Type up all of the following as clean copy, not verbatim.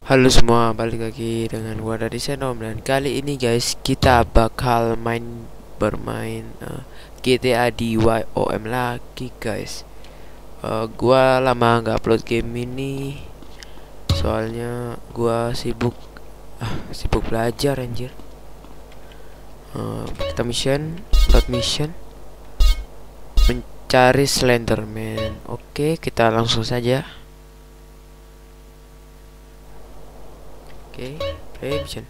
Halo semua, balik lagi dengan gua dari Senom. Dan kali ini guys, kita bakal bermain GTA di YOM lagi guys. Gua lama nggak upload game ini, soalnya gua sibuk belajar anjir. Kita load mission, mencari Slenderman. Oke, kita langsung saja. Oke, play mission.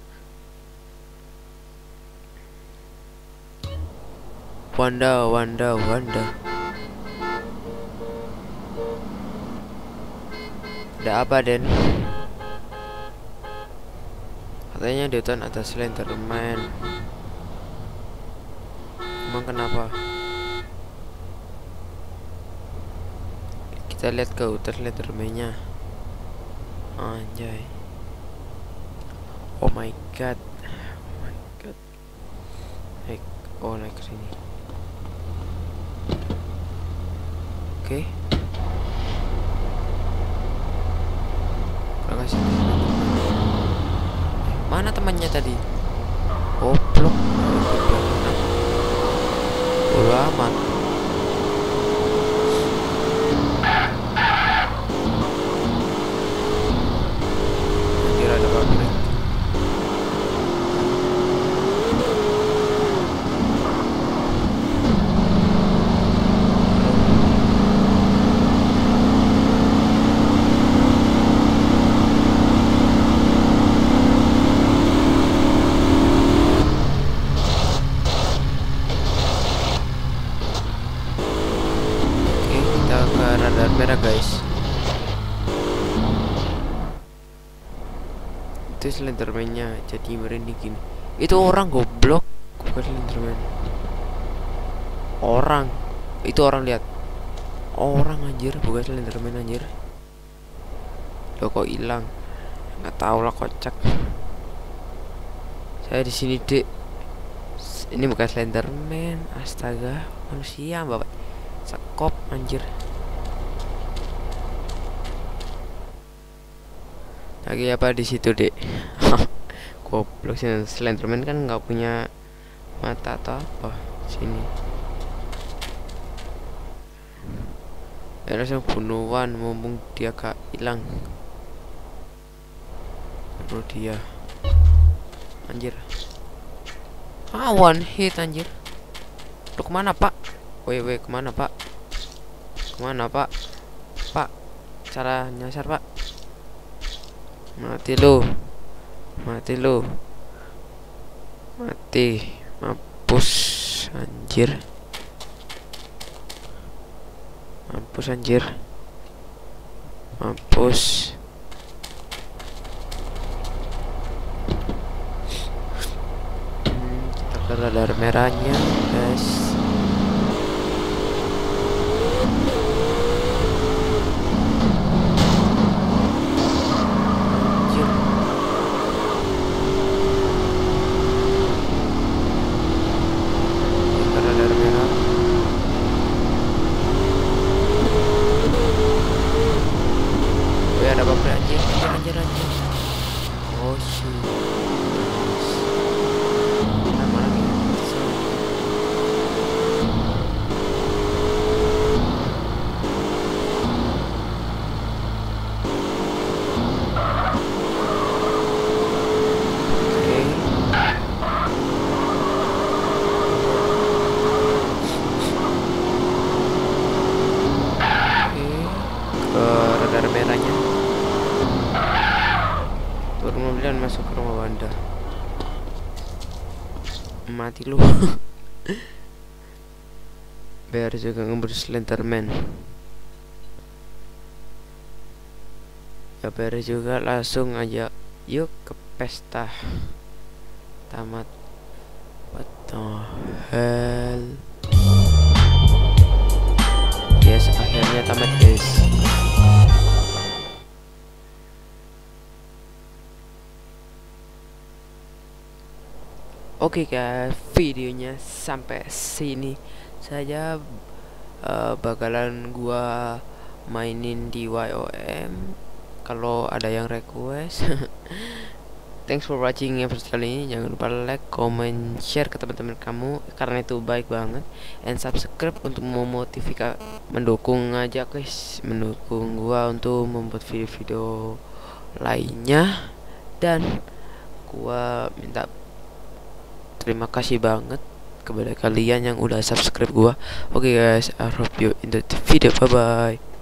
Wanda. Ada apa, Den? Katanya di hutan ada Slenderman. Emang kenapa? Kita lihat ke hutan Slenderman-nya. Anjay. Oh my god. Naik ke sini. Oke. Kasih. Mana temannya tadi? Goblok. Bodo amat. Anjir, ada pabrik. Radar merah guys. Itu Slenderman-nya, jadi merinding gini. Itu orang goblok, bukan Slenderman. Orang. Itu orang, lihat. Orang anjir, bukan Slenderman anjir. Loh kok hilang? Nggak tahu lah, kocak. Saya di sini, Dek. Ini bukan Slenderman, astaga, manusia, Bapak. Sekop anjir. Lagi apa di situ, Dek? Goblok sih, Slenderman kan nggak punya mata atau apa. Sini. Harusnya bunuhan, mumpung dia gak hilang. Bunuh dia. Anjir. One hit anjir. Lu kemana, Pak? Woi, kemana, Pak? Kemana, Pak? Pak, cara nyasar, Pak. Mati lu. Mati. Mampus anjir. Mampus. Kita ke radar merahnya, guys. Anjir. Oh shit. Mana lagi? Ke radar merahnya. Turun mobil dan masuk ke rumah Wanda. Mati lu. Biar juga ngeburu Slenderman. Ya biar juga langsung aja. Yuk ke pesta tamat. What the hell? Yes, akhirnya tamat guys. Oke guys, videonya sampai sini saja. Bakalan gua mainin di YOM kalau ada yang request. Thanks for watching episode kali ini. Jangan lupa like, comment, share ke teman-teman kamu karena itu baik banget. And subscribe untuk memotivasi, mendukung aja guys, mendukung gua untuk membuat video-video lainnya. Dan gua minta terima kasih banget kepada kalian yang udah subscribe gua. Oke guys, I hope you in the video. Bye bye.